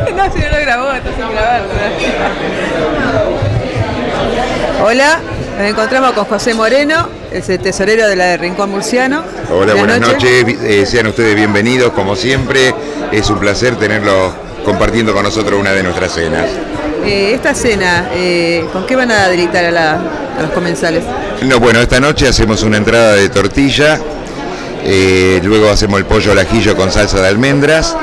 No, si no lo grabó, está sin grabar. Hola, nos encontramos con José Moreno, es el tesorero de la de Rincón Murciano. Hola, buenas noches. Sean ustedes bienvenidos, como siempre. Es un placer tenerlos compartiendo con nosotros una de nuestras cenas. Esta cena, ¿con qué van a deleitar a los comensales? No, bueno, esta noche hacemos una entrada de tortilla, luego hacemos el pollo al ajillo con salsa de almendras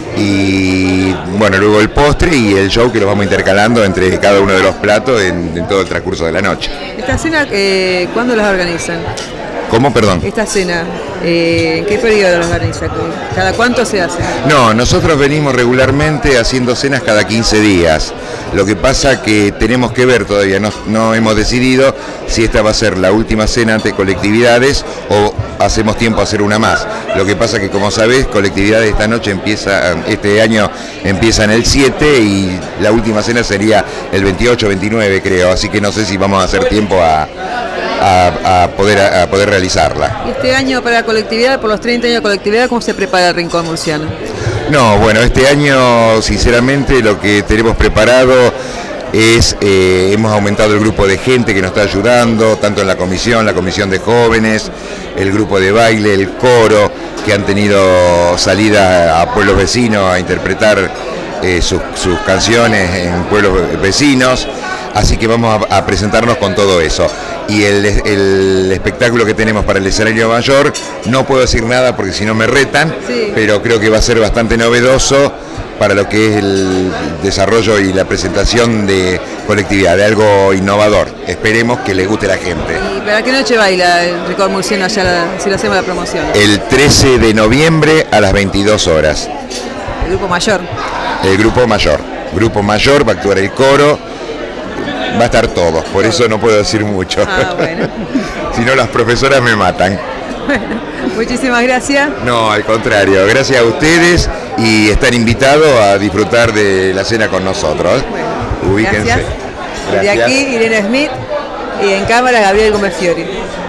y bueno, luego el postre y el show que lo vamos intercalando entre cada uno de los platos en todo el transcurso de la noche. ¿Esta cena cuándo las organizan? ¿Cómo? Perdón. Esta cena, ¿en qué periodo las organizan? ¿Cada cuánto se hace? No, nosotros venimos regularmente haciendo cenas cada 15 días. Lo que pasa que tenemos que ver todavía, no hemos decidido si esta va a ser la última cena ante colectividades o hacemos tiempo a hacer una más. Lo que pasa que, como sabés, colectividades este año empieza en el 7 y la última cena sería el 28, 29 creo, así que no sé si vamos a hacer tiempo a poder realizarla. ¿Y este año para la colectividad, por los 30 años de colectividad, cómo se prepara el Rincón Murciano? No, bueno, este año sinceramente lo que tenemos preparado es, hemos aumentado el grupo de gente que nos está ayudando, tanto en la comisión de jóvenes, el grupo de baile, el coro, que han tenido salida a pueblos vecinos a interpretar sus canciones en pueblos vecinos, así que vamos a presentarnos con todo eso. Y el espectáculo que tenemos para el escenario mayor, no puedo decir nada porque si no me retan, sí, pero creo que va a ser bastante novedoso para lo que es el desarrollo y la presentación de colectividad, de algo innovador. Esperemos que les guste a la gente. ¿Y para qué noche baila el Rincón Murciano allá si lo hacemos la promoción? El 13 de noviembre a las 22 horas. ¿El grupo mayor? El grupo mayor. Grupo mayor, va a actuar el coro. Va a estar todos, por eso no puedo decir mucho. Bueno. Si no, las profesoras me matan. Bueno, muchísimas gracias. No, al contrario, gracias a ustedes y están invitados a disfrutar de la cena con nosotros. Bueno, ubíquense. Gracias. De aquí, Irene Smith y en cámara, Gabriel Gómez Fiori.